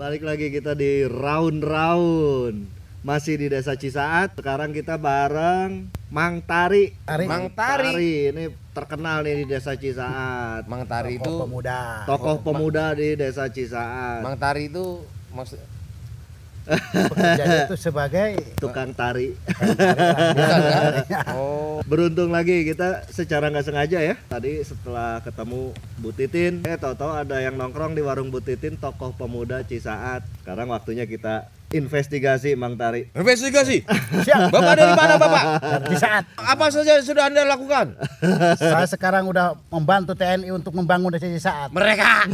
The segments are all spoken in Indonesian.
Balik lagi kita di round-round. Masih di Desa Cisaat. Sekarang kita bareng Mang Tari. Mang Tari. Ini terkenal nih di Desa Cisaat. Mang Tari itu Tokoh pemuda di Desa Cisaat. Mang Tari itu maksud bekerja itu sebagai tukang tari. bukan kan? Oh, Beruntung lagi kita secara nggak sengaja ya. Tadi setelah ketemu Bu Titin, tahu-tahu ada yang nongkrong di warung Bu Titin, tokoh pemuda Cisaat. Sekarang waktunya kita investigasi Mang Tari. investigasi. Siap. Bapak dari mana, Bapak? di saat Apa saja sudah Anda lakukan? saya sekarang udah membantu TNI untuk membangun desa di saat. Mereka.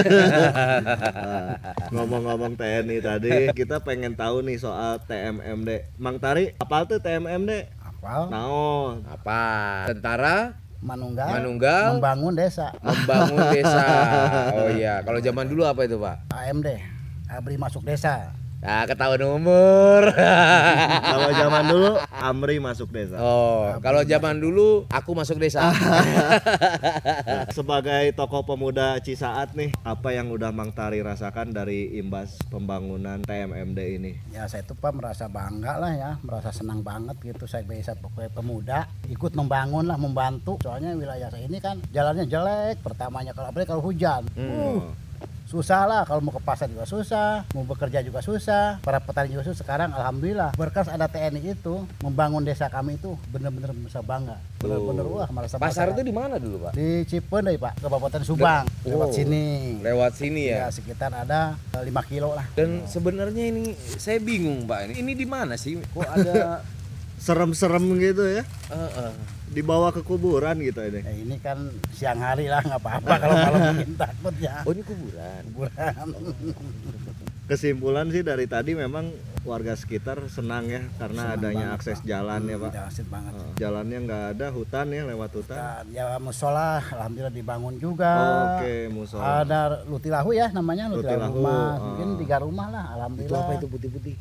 Ngomong-ngomong TNI tadi, kita pengen tahu nih soal TMMD. Mang Tari, apa tuh TMMD? Apal Naon? Apa? Tentara Manunggal membangun desa. desa. Oh iya, kalau zaman dulu apa itu, Pak? AMD Abri masuk desa. Nah, ketahuan umur. Kalau zaman dulu Amri masuk desa. Oh, kalau zaman dulu aku masuk desa. Nah, sebagai tokoh pemuda Cisaat nih, apa yang udah Mang Tari rasakan dari imbas pembangunan TMMD ini? Ya saya itu Pak merasa bangga lah ya, merasa senang banget gitu saya bisa pokoknya pemuda ikut membangun lah, membantu. Soalnya wilayah saya ini kan jalannya jelek, pertamanya kalau apalagi kalau hujan. Susah lah, kalau mau ke pasar juga susah, mau bekerja juga susah, para petani juga susah. Sekarang alhamdulillah berkas ada TNI itu membangun desa kami itu benar-benar bisa bangga, benar-benar wah merasa Pasar bangga. itu di mana dulu, Pak? Di Cipendei Pak, Kabupaten Subang, lewat sini. Lewat sini Ya ya. sekitar ada 5 kilo lah. Dan sebenarnya ini saya bingung, Pak. Ini di mana sih? Kok ada Serem-serem gitu ya? Dibawa ke kuburan gitu ini. Ya, ini kan siang hari lah nggak apa-apa kalau malam mungkin takut ya. Oh, ini kuburan. Kuburan. Kesimpulan sih dari tadi memang warga sekitar senang ya karena Senang adanya banget, akses Pak. jalan ya Pak. Asik banget. Jalannya nggak ada, hutan ya, lewat hutan. Dan ya musola alhamdulillah dibangun juga. Oke, musola. Ada Lutilahu ya namanya, Lutilahu Lutilahu, rumah. Mungkin 3 rumah lah Itu alhamdulillah. apa itu putih-putih?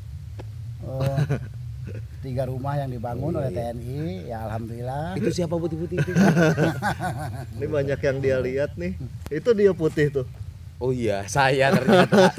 3 rumah yang dibangun oleh TNI ya alhamdulillah. Itu siapa putih-putih itu? Ini banyak yang dia lihat nih. Itu dia putih tuh. Oh iya, saya ternyata.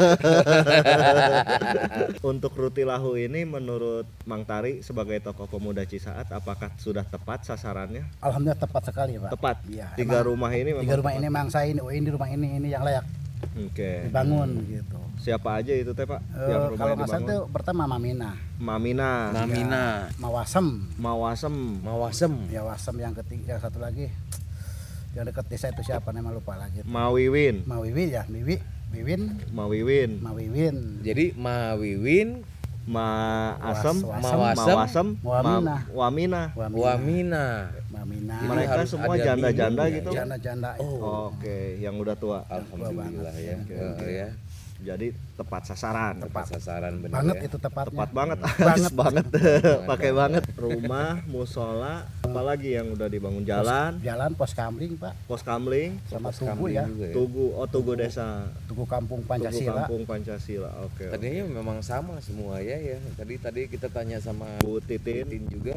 Untuk Rutilahu ini menurut Mang Tari sebagai tokoh pemuda Cisaat apakah sudah tepat sasarannya? Alhamdulillah tepat sekali Pak. Tepat. Iya, 3 rumah ini memang 3 rumah tepat. ini memang saya ini rumah ini yang layak Oke. dibangun gitu. Siapa aja itu teh Pak? Yang rumah Kalau yang nggak salah dibangun? itu pertama Mamina, Mamina, Mamina, Mawasem, Mawasem, Mawasem, ya Wasem yang ketiga, yang satu lagi yang dekat desa itu siapa nama lupa lagi. Mawiwin, Mawiwin ya, Wiwin, Mawiwin, Mawiwin. Jadi Mawiwin, Maasem, Mawasem, Wamina. Wamina. Wamina. Mamina. Jadi Mereka harus semua ada janda-janda mininya gitu. Janda-janda itu. Oke, yang udah tua. Alhamdulillah ya. Ya. Jadi tepat sasaran. Tepat sasaran benar Banget ya. itu tepatnya. Tepat banget, Banget. banget. Pakai banget. Rumah, musola, apalagi yang udah dibangun jalan, Jalan pos kamling Pak, pos kamling, sama Pos tugu Kamling ya, juga ya. tugu desa, tugu kampung tugu Pancasila. kampung Pancasila. Oke. Tadinya memang sama semua ya. Tadi kita tanya sama Bu Titin juga.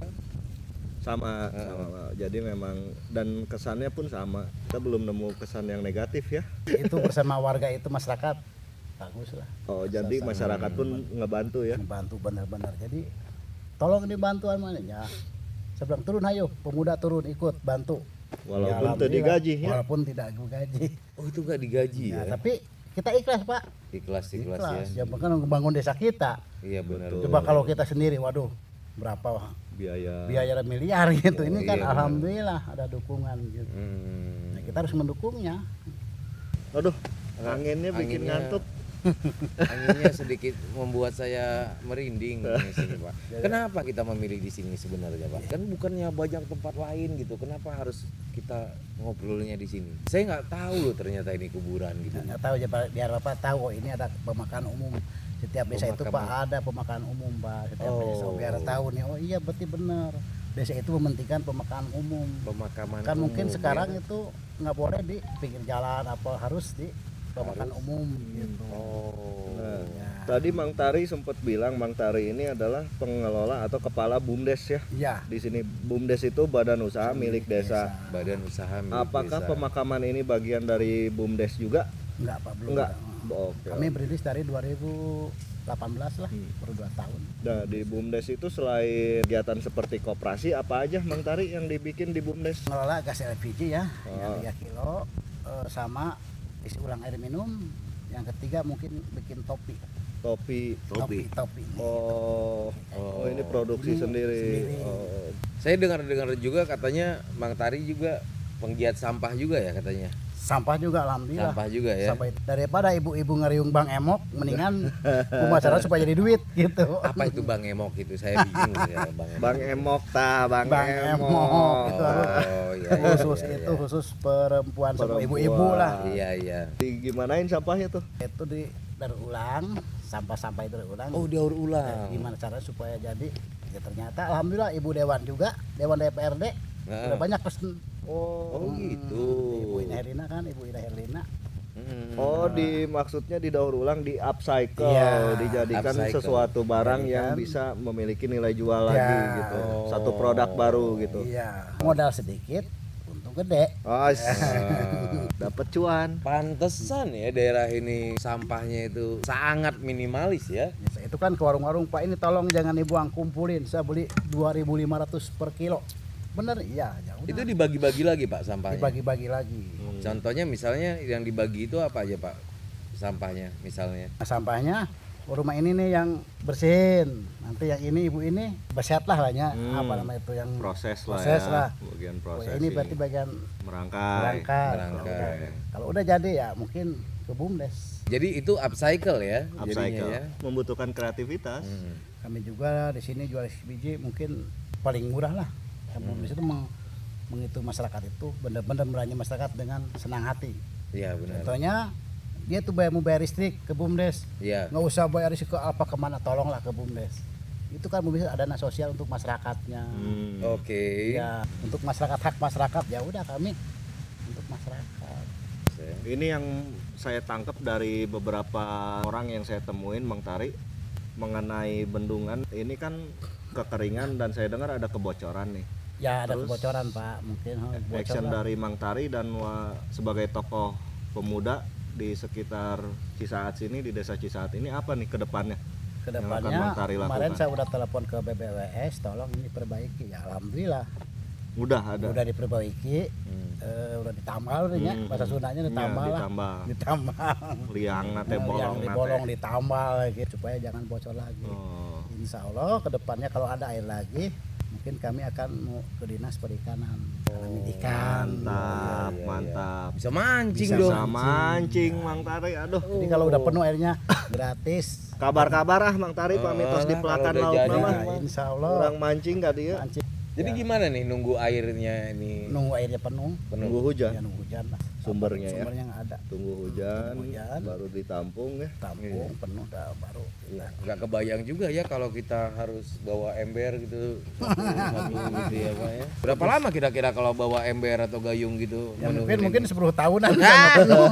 sama. Jadi memang dan kesannya pun sama. Kita belum nemu kesan yang negatif ya. Itu bersama warga itu masyarakat bagus lah. Oh, jadi masyarakat pun ngebantu ya. Membantu benar-benar. Jadi tolong dibantu ya. Saya bilang turun ayo, pemuda turun ikut bantu. Walaupun Ya, tidak alhamdulillah. digaji ya. Walaupun tidak digaji. Oh, itu nggak digaji Ya, ya? tapi kita ikhlas Pak. Ikhlas Ya ya. bukan membangun desa kita. Iya benar. Coba kalau kita sendiri, waduh, berapa Biaya miliar gitu. Ini kan iya, benar. alhamdulillah ada dukungan gitu. Nah, kita harus mendukungnya. Aduh, anginnya bikin Anginnya- ngantuk. Anginnya sedikit membuat saya merinding di sini, Pak. Kenapa kita memilih di sini sebenarnya, Pak? Kan bukannya banyak tempat lain gitu. Kenapa harus kita ngobrolnya di sini? Saya nggak tahu loh ternyata ini kuburan gitu. Nggak tahu aja biar Bapak tahu oh ini ada pemakaman umum. Setiap desa itu Pak Pemakaman. ada pemakaman umum Pak. Setiap desa Oh. biar tahu nih oh iya berarti benar. Desa itu mementingkan pemakaman umum. Pemakaman Kan mungkin umum, sekarang ya. itu nggak boleh di pinggir jalan apa harus di pemakaman umum gitu. Oh. Nah, Ya. tadi Mang Tari sempat bilang Mang Tari ini adalah pengelola atau kepala BUMDes ya. Iya. Di sini BUMDes itu badan usaha milik desa. Badan usaha milik Apakah desa. pemakaman ini bagian dari BUMDes juga? Enggak Pak belum. Enggak. ada. Oke. Kami berintis dari 2018 lah, baru 2 tahun. Nah, di BUMDes itu selain kegiatan seperti koperasi, apa aja Mang Tari yang dibikin di BUMDes? Ngelola gas LPG ya, Oh. yang 3 kilo, sama isi ulang air minum. Yang ketiga mungkin bikin topi. Topi. Topi. Oh, ini produksi Ini sendiri. sendiri. Oh. Saya dengar juga katanya Mang Tari juga penggiat sampah juga ya katanya. Sampah juga alhamdulillah. Sampah juga ya. Sampai daripada ibu-ibu ngeriung Bang Emok, mendingan pemasaran supaya jadi duit gitu. Apa itu Bang Emok itu? Saya bingung ya Bang Emok. Bang Emok ta, Bang Emok itu harus Oh iya. khusus itu khusus perempuan sama ibu-ibu lah. Iya. Gimanain sampahnya tuh? Itu di daur ulang, sampah-sampah itu daur ulang. Oh, daur ulang. Gimana caranya supaya jadi? Ya ternyata alhamdulillah ibu dewan juga, dewan DPRD udah banyak pesen. Oh gitu. Ibu Ina Herlina kan, Ibu Ina Herlina. Oh, maksudnya didaur ulang, di upcycle, Iya, dijadikan upcycle. sesuatu barang yang Dijadikan. bisa memiliki nilai jual Iya. lagi gitu. Satu produk baru gitu. Iya, modal sedikit, untung gede. Oh, dapat cuan. Pantesan ya daerah ini sampahnya itu sangat minimalis ya. Ya, itu kan ke warung-warung, Pak ini tolong jangan dibuang, kumpulin, saya beli 2.500 per kilo. Bener, iya, ya udah. Itu dibagi-bagi lagi Pak sampahnya. Dibagi-bagi lagi. Contohnya misalnya yang dibagi itu apa aja Pak sampahnya misalnya? Nah, sampahnya rumah ini nih yang bersihin, nanti yang ini ibu ini bersihat lah ya, apa namanya itu yang Proses lah Proses ya. lah. Bagian Oh, proses. ya ini berarti bagian merangkai. berangkat. Kalau udah jadi ya mungkin ke BUMDes. Jadi itu upcycle ya jadinya Upcycle. ya. Membutuhkan kreativitas. Kami juga di sini jual biji mungkin paling murah lah. Karena BUMDes itu menghitung masyarakat itu benar-benar melayani masyarakat dengan senang hati. Iya benar. Contohnya dia tuh mau bayar listrik ke BUMDes, Iya. nggak usah bayar listrik ke apa kemana, tolonglah ke BUMDes. Itu kan BUMDes ada dana sosial untuk masyarakatnya. Oke. Ya untuk masyarakat, hak masyarakat, ya udah kami untuk masyarakat. Ini yang saya tangkap dari beberapa orang yang saya temuin Mang Tari mengenai bendungan ini kan kekeringan dan saya dengar ada kebocoran nih. Ya ada Terus, kebocoran Pak, mungkin bocor Action lah. dari Mang Tari dan sebagai tokoh pemuda di sekitar Cisaat sini, di desa Cisaat ini apa nih ke depannya? Kedepannya yang akan Mang Tari kemarin lakukan? saya udah telepon ke BBWS, tolong ini perbaiki. Ya alhamdulillah Udah ada. udah diperbaiki, udah ditambal ya, bahasa Sundanya ditambal lah, ditambal. Liang nate Yang bolong dibolong nate. ditambal gitu supaya jangan bocor lagi. Oh. Insya Allah kedepannya kalau ada air lagi mungkin kami akan mau ke dinas perikanan, kami ikan. Mantap, mantap. Bisa mancing Bisa dong. Bisa mancing Mang Tari, aduh. Jadi kalau udah penuh airnya gratis. Kabar-kabar Mang Tari pamitos di kalau pelakan udah laut jadi, mah. Nah, insya Allah Kurang mancing ka dia. mancing. Jadi gimana nih nunggu airnya ini Nunggu airnya penuh, Nunggu hujan. ya nunggu hujan lah. Sumbernya ya. Sumbernya nggak ada. Tunggu hujan, Hujan. baru ditampung ya. Tampung penuh dah baru. nggak kebayang juga ya kalau kita harus bawa ember gitu satu gitu ya Pak ya. Berapa lama kira-kira kalau bawa ember atau gayung gitu? Ya menuhin mungkin ini? 10 tahunan bisa nggak penuh.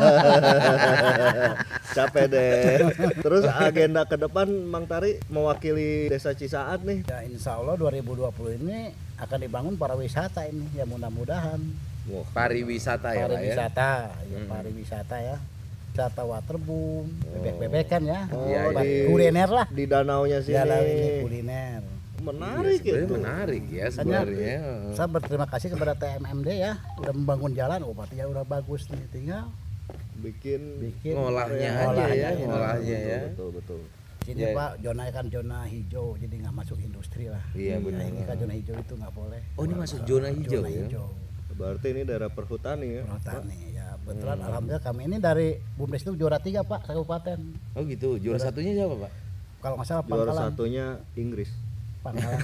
Capek deh. Terus agenda ke depan Mang Tari mewakili Desa Cisaat nih. Ya insya Allah 2020 ini akan dibangun pariwisata ini ya mudah-mudahan. Wah, Pariwisata ya Pak ya. Pariwisata, ya pariwisata ya. Wisata waterboom, bebek-bebekan ya. Iya, Buat iya. kuliner lah. di danaunya sini. Jalan ini kuliner. Menarik Sebenarnya itu. menarik ya Makanya sebenarnya. saya berterima kasih kepada TMMD ya udah membangun jalan, oh berarti ya udah bagus nih, tinggal Bikin bikin Ngolahnya aja ngolahnya ya, ya. ngolahnya ya. Betul, betul. Sini Ya. Pak zona kan zona hijau jadi nggak masuk industri lah. Iya, Nah, benar. ini kan zona hijau itu nggak boleh. Oh, ini masuk zona hijau Zona ya? hijau. Berarti ini daerah perhutani ya. Perhutani ya kebetulan alhamdulillah kami ini dari BUMDes itu juara 3 Pak kabupaten. Oh gitu. Juara satunya siapa Pak? Kalau nggak salah Juara Pangkalan. satunya Inggris. Pangkalan.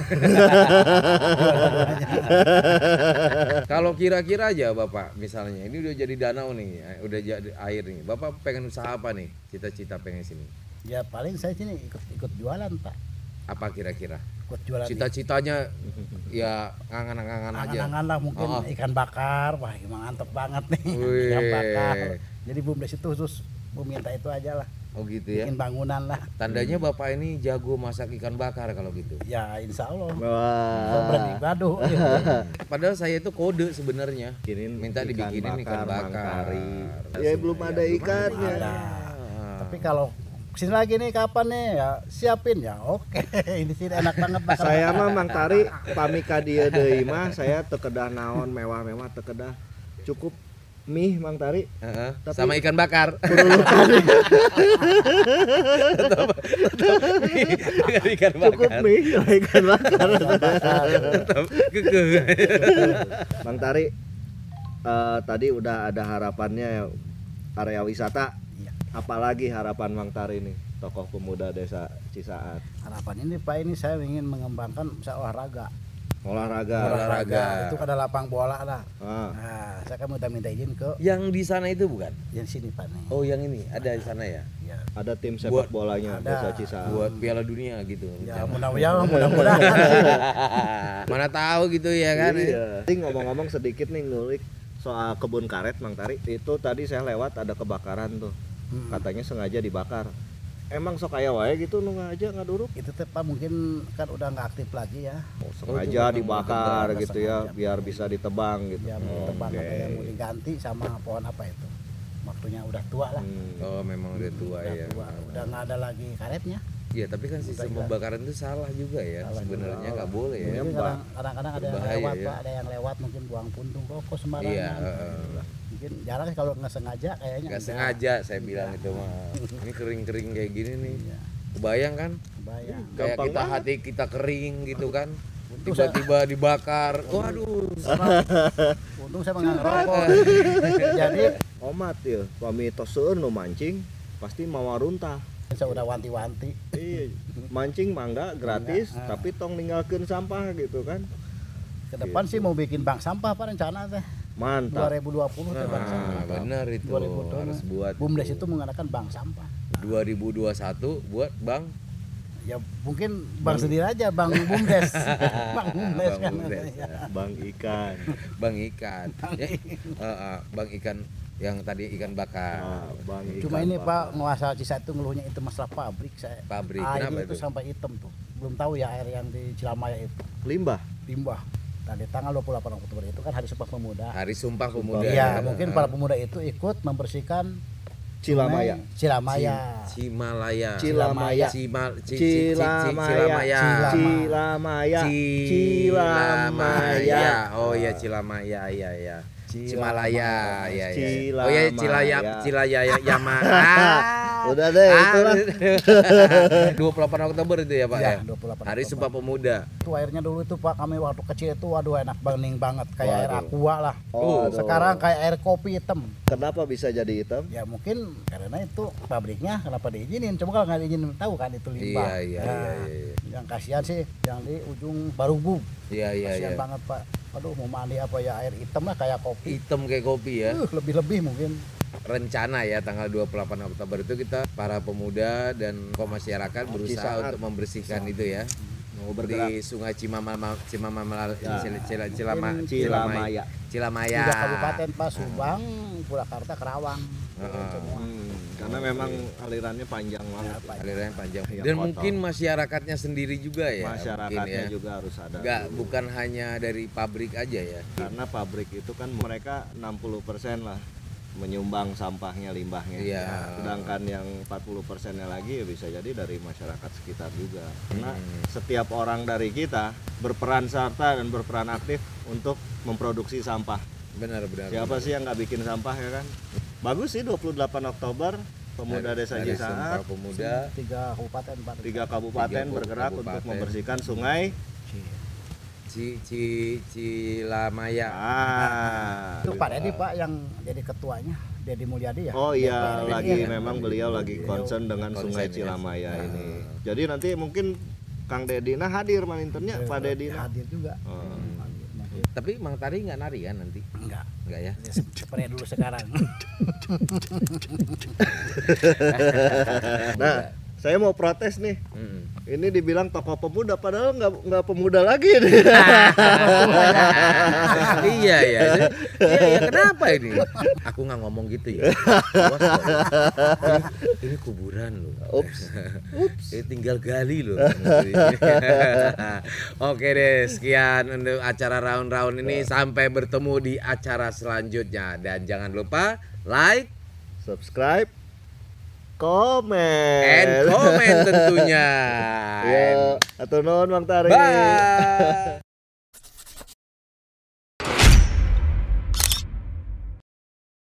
Kalau kira-kira aja Bapak misalnya ini udah jadi danau nih, udah jadi air nih. Bapak pengen usaha apa nih? Cita-cita pengen sini. Ya paling saya sini ikut jualan Pak. Apa kira-kira? Ikut jualan. Cita-citanya ya angan-angan aja. Angan-angan lah mungkin Oh. ikan bakar. Wah gimana mantep banget nih. Wih. Ikan bakar. Jadi BUMDes itu khusus meminta itu aja lah. Oh gitu ya. Bikin bangunan lah. Tandanya Bapak ini jago masak ikan bakar kalau gitu. Ya insya Allah. Wah. Berani gaduh. Padahal saya itu kode sebenarnya. Bikinin Minta dibikinin ikan bakar. Mang Tari. Ya belum ada ikannya. Ada. Tapi kalau sini lagi nih kapan nih ya siapin ya. Oke. Ini sih enak banget. Saya mah Mang Tari pamika dia deui mah saya teu kedah naon mewah-mewah teu kedah. Cukup mie Mang Tari. Tapi sama ikan bakar. Ikan Cukup bakar. mie sama ikan bakar. Tetap kekeh. Mang Tari tadi udah ada harapannya area wisata. Iya. Apalagi harapan Mang Tari nih, tokoh pemuda desa Cisaat. Harapan ini Pak, ini saya ingin mengembangkan usaha olahraga. Olahraga. Itu ada lapang bola lah. Ah. Nah, saya kan minta izin ke Yang di sana itu bukan? yang sini Pak nih. Oh, yang ini ada di sana ya? Ya, Ada tim sepak Buat- bolanya ada. desa Cisaat. Buat Piala Dunia gitu. ya rencana. mudah-mudahan. Mana tahu gitu ya kan? Iya. Tapi ngomong-ngomong sedikit nih ngulik soal kebun karet Mang Tari. Itu tadi saya lewat ada kebakaran tuh. Katanya sengaja dibakar. Emang sok aya wae gitu nu aja ngaduruk. Itu teh Pak mungkin kan udah nggak aktif lagi ya. Oh, sengaja itu memang dibakar sengaja. gitu ya biar bisa ditebang gitu. Ya mau tebang Oke. ada yang mau diganti sama pohon apa itu. Waktunya udah tua lah. Oh, memang udah tua Udah ya. tua, udah nggak ada lagi karetnya. Iya, tapi kan sistem pembakaran itu salah juga ya. Salah Sebenarnya nggak boleh ya. Iya, Mungkin Pak. kadang-kadang ada yang Berbahaya lewat ya. Pak, ada yang lewat mungkin buang puntung rokok sembarangan. Iya, Mungkin jarang sih kalau nggak sengaja kayaknya. nggak enggak. sengaja saya bilang itu mah. Ini kering-kering kayak gini nih. Iya, Kebayang kan? kebayang. Kayak Gampang kita banget. hati kita kering gitu kan. Untung saya- Tiba-tiba dibakar. Waduh. Untung saya nggak ngerokok. Jadi Omat ya, pami tos seueur nu mancing pasti mau runtah. saya udah wanti-wanti. Iya, mancing mangga gratis, Mangga, tapi tong ninggalkeun sampah gitu kan. Ke depan sih mau bikin bank sampah Pak rencana teh. Mantap. 2020 teh bank sampah. Nah, benar itu 2020 harus buat BUMDes itu mengadakan bank sampah. 2021 buat Bang. Ya mungkin bank sendiri aja, bank BUMDes. Bank BUMDes Bang kan. BUMDes, Ya. Bang ikan. Bang ikan. Ya, Bang ikan yang tadi ikan bakar. Bang ikan. Cuma ini bakar. Pak nguasa Cisaat itu ngeluhnya itu masalah pabrik saya. Pabrik, Airnya kenapa itu itu? sampai hitam tuh. Belum tahu ya air yang di Cilamaya itu. Limbah. Limbah. Nah di tanggal 28 Oktober itu kan Hari Sumpah Pemuda. Hari Sumpah Pemuda. Iya, mungkin para pemuda itu ikut membersihkan Cilamaya. sungai Cilamaya. Cimalaya. Cilamaya. Cilamaya. Cilamaya. Cilamaya. Oh iya Cilamaya, iya ya. Cimalaya, ya ya. Oh Cilamaya. ya Cilaya Yama. Udah deh, itulah. 28 Oktober itu ya Pak Iya, ya. 28 Hari Oktober. Sumpah Pemuda. Itu airnya dulu itu Pak, kami waktu kecil itu waduh enak bening banget kayak air Waduh. aqua lah. Waduh. Sekarang kayak air kopi hitam. Kenapa bisa jadi hitam? Ya mungkin karena itu pabriknya kenapa diizinin? Coba kalau nggak diizinin tahu kan itu limbah. Iya, Nah, iya. Yang kasihan sih yang di ujung Barugu. Iya iya Kasihan iya. banget Pak. Aduh mau mandi apa ya air hitam lah kayak kopi. Hitam kayak kopi ya. Lebih-lebih mungkin. Rencana ya tanggal 28 Oktober itu kita para pemuda dan masyarakat berusaha Cisaat. untuk membersihkan itu ya. Mau bergerak. Di Sungai Cilamaya Ya. Cilamaya. Cilamaya. 3 kabupaten Pak, Subang, Purwakarta, Kerawang. Karena memang alirannya panjang banget. Alirannya panjang. Yang Dan kotor. mungkin masyarakatnya sendiri juga ya. Masyarakatnya mungkin ya. juga harus ada. Nggak, dulu. bukan hanya dari pabrik aja ya. Karena pabrik itu kan mereka 60% lah menyumbang sampahnya, limbahnya. Iya. Sedangkan yang 40%-nya lagi ya bisa jadi dari masyarakat sekitar juga. Karena setiap orang dari kita berperan serta dan berperan aktif untuk memproduksi sampah. Benar benar. Siapa sih yang nggak bikin sampah ya kan? Bagus sih 28 Oktober Pemuda Desa Hari Sumpah Cisaat, Pemuda. 3 kabupaten Pak. 3 kabupaten Tiga bergerak untuk kabupaten. membersihkan sungai. Cilamaya. Itu Pak Dedi Pak yang jadi ketuanya, Dedi Mulyadi ya. Oh iya, DPR lagi ini ya. memang beliau lagi Beliau concern dengan concern Sungai ya. Cilamaya ini. Jadi nanti mungkin Kang Dedina hadir malintennya, Pak Dedina. hadir juga. Oh. Tapi Mang Tari nggak nari kan nanti? Enggak. Enggak ya? Seperti dulu sekarang. Nah, saya mau protes nih. Mm. Ini dibilang tokoh pemuda, padahal nggak pemuda lagi nih. Iya ya. Iya kenapa ini? Aku nggak ngomong gitu ya. Awas, Pak. Ini kuburan loh. Ups. Tinggal gali loh. Oke deh, sekian untuk acara round-round ini. Sampai bertemu di acara selanjutnya. Dan jangan lupa like, Subscribe, komen. And comment tentunya. Ya, atur nuhun Mang Tari. Bye.